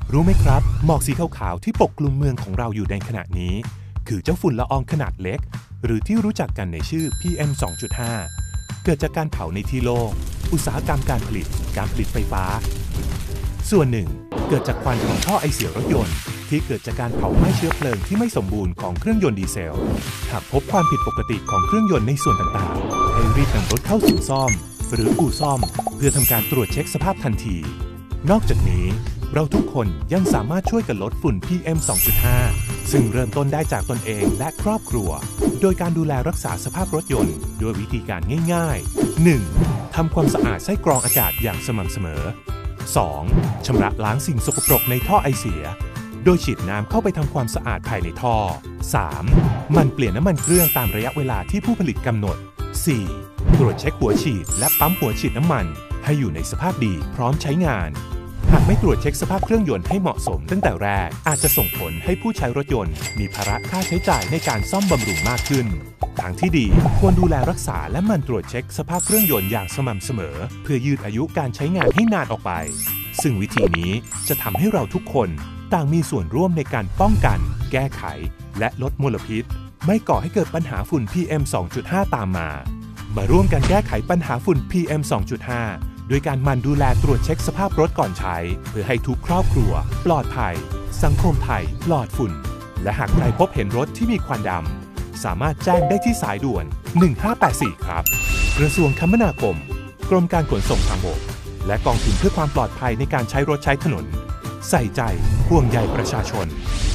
รู้ไหมครับหมอกสีขาวๆที่ปกคลุมเมืองของเราอยู่ในขณะนี้คือเจ้าฝุ่นละอองขนาดเล็กหรือที่รู้จักกันในชื่อ PM 2.5 เกิดจากการเผาในที่โล่งอุตสาหกรรมการผลิตไฟฟ้าส่วนหนึ่งเกิดจากควันของท่อไอเสียรถยนต์ที่เกิดจากการเผาไหม้เชื้อเพลิงที่ไม่สมบูรณ์ของเครื่องยนต์ดีเซลหากพบความผิดปกติของเครื่องยนต์ในส่วนต่างๆให้รีบนำรถเข้าสู่ซ่อมหรืออู่ซ่อมเพื่อทำการตรวจเช็คสภาพทันทีนอกจากนี้เราทุกคนยังสามารถช่วยกันลดฝุ่น PM 2.5 ซึ่งเริ่มต้นได้จากตนเองและครอบครัวโดยการดูแลรักษาสภาพรถยนต์ด้วยวิธีการง่ายๆ 1. ทำความสะอาดไส้กรองอากาศอย่างสม่ำเสมอ 2. ชำระล้างสิ่งสกปรกในท่อไอเสียโดยฉีดน้ำเข้าไปทำความสะอาดภายในท่อ 3. มันเปลี่ยนน้ำมันเครื่องตามระยะเวลาที่ผู้ผลิตกำหนด 4. ตรวจเช็คหัวฉีดและปั๊มหัวฉีดน้ำมันให้อยู่ในสภาพดีพร้อมใช้งานหากไม่ตรวจเช็คสภาพเครื่องยนต์ให้เหมาะสมตั้งแต่แรกอาจจะส่งผลให้ผู้ใช้รถยนต์มีภาระค่าใช้จ่ายในการซ่อมบำรุงมากขึ้นทางที่ดีควรดูแลรักษาและหมั่นตรวจเช็คสภาพเครื่องยนต์อย่างสม่ำเสมอเพื่อยืดอายุการใช้งานให้นานออกไปซึ่งวิธีนี้จะทำให้เราทุกคนต่างมีส่วนร่วมในการป้องกันแก้ไขและลดมลพิษไม่ก่อให้เกิดปัญหาฝุ่น PM 2.5 ตามมาร่วมกันแก้ไขปัญหาฝุ่น PM 2.5 ด้วยการหมั่นดูแลตรวจเช็คสภาพรถก่อนใช้เพื่อให้ทุกครอบครัวปลอดภัยสังคมไทยปลอดฝุ่นและหากใครพบเห็นรถที่มีควันดำสามารถแจ้งได้ที่สายด่วน1584ครับกระทรวงคมนาคมกรมการขนส่งทางบกและกองทุนเพื่อความปลอดภัยในการใช้รถใช้ถนนใส่ใจห่วงใยประชาชน